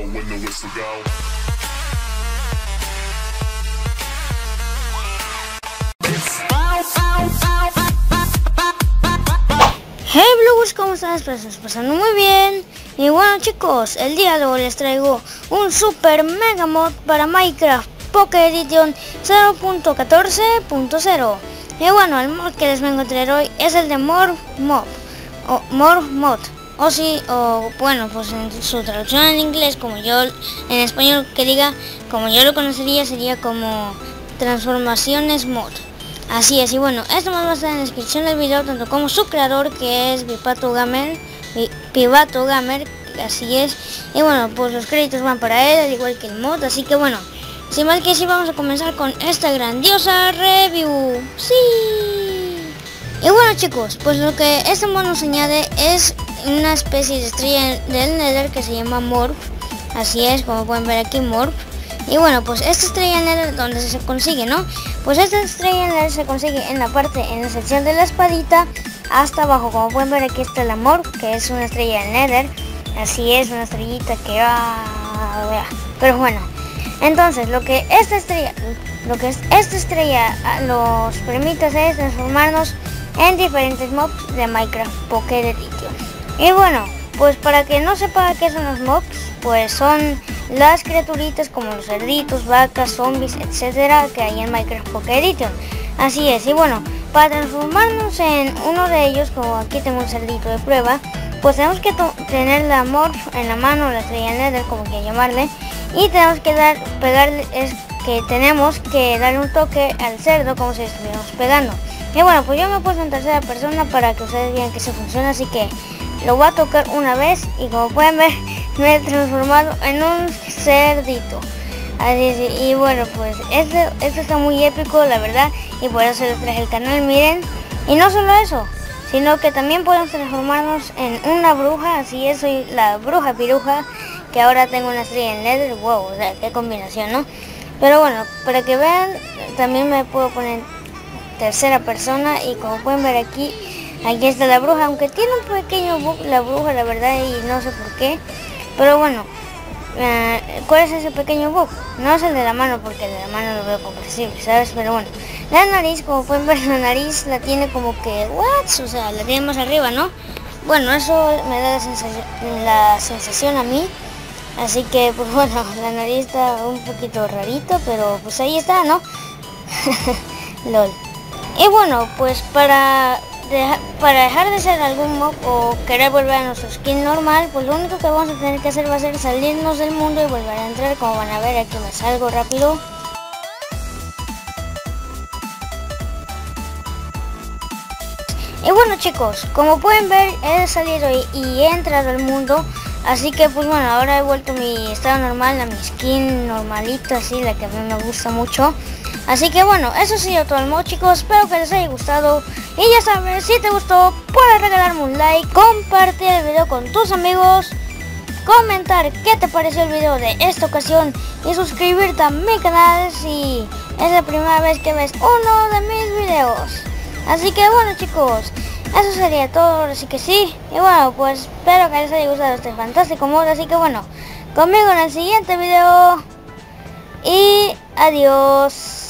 when the whistle go. Hey bloggers, ¿cómo están? Espero que estén pasando muy bien. Y bueno chicos, el día de hoy les traigo un super mega mod para Minecraft Pocket Edition 0.14.0. Y bueno, el mod que les vengo a traer hoy es el de Morph Mod. O bueno, pues en su traducción en inglés, como yo, en español que diga, como yo lo conocería, sería como Transformaciones Mod. Así es, y bueno, esto más va a estar en la descripción del video, tanto como su creador, que es Pivato Gamer, así es. Y bueno, pues los créditos van para él, al igual que el mod, así que bueno, sin más que decir, vamos a comenzar con esta grandiosa review. ¡Sí! Y bueno chicos, pues lo que este mod nos añade es una especie de estrella del Nether que se llama Morph. Así es, como pueden ver aquí, Morph. Y bueno, pues esta estrella Nether, ¿dónde se consigue, no? Pues esta estrella Nether se consigue en la sección de la espadita, hasta abajo. Como pueden ver, aquí está la Morph, que es una estrella Nether. Así es, una estrellita que va... Pero bueno, entonces lo que esta estrella nos permite hacer es transformarnos en diferentes mobs de Minecraft Pocket Edition. Y bueno, pues para que no sepa qué son los mobs, pues son las criaturitas como los cerditos, vacas, zombies, etcétera, que hay en Minecraft Pocket Edition. Así es, y bueno, para transformarnos en uno de ellos, como aquí tengo un cerdito de prueba, pues tenemos que tener la Morph en la mano, la estrella Nether, como quieran llamarle, y tenemos que tenemos que darle un toque al cerdo como si estuviéramos pegando. Y bueno, pues yo me he puesto en tercera persona para que ustedes vean que se funciona, así que lo voy a tocar una vez y como pueden ver, me he transformado en un cerdito. Así es, y bueno, pues esto está muy épico, la verdad, y por eso les traje el canal, miren. Y no solo eso, sino que también podemos transformarnos en una bruja. Así es, soy la bruja piruja, que ahora tengo una estrella en Nether. Wow, o sea, qué combinación, ¿no? Pero bueno, para que vean, también me puedo poner en tercera persona, y como pueden ver aquí está la bruja, aunque tiene un pequeño bug la bruja, la verdad, y no sé por qué. Pero bueno, ¿cuál es ese pequeño bug? No es el de la mano, porque el de la mano lo veo comprensible, ¿sabes? Pero bueno, la nariz, como pueden ver, la nariz la tiene como que, o sea, la tiene más arriba, ¿no? Bueno, eso me da la sensación a mí. Así que, pues bueno, la nariz está un poquito rarito, pero pues ahí está, ¿no? LOL. Y bueno, pues para dejar de ser algún mob o querer volver a nuestro skin normal, pues lo único que vamos a tener que hacer va a ser salirnos del mundo y volver a entrar. Como van a ver, aquí me salgo rápido. Y bueno chicos, como pueden ver, he salido y he entrado al mundo. Así que pues bueno, ahora he vuelto a mi estado normal, a mi skin normalita, así, la que a mí me gusta mucho. Así que bueno, eso ha sido todo el mod chicos, espero que les haya gustado. Y ya sabes, si te gustó, puedes regalarme un like, compartir el video con tus amigos, comentar qué te pareció el video de esta ocasión y suscribirte a mi canal si es la primera vez que ves uno de mis videos. Así que bueno chicos, eso sería todo, así que sí. Y bueno, pues espero que les haya gustado este fantástico mod. Así que bueno, conmigo en el siguiente video. Y adiós.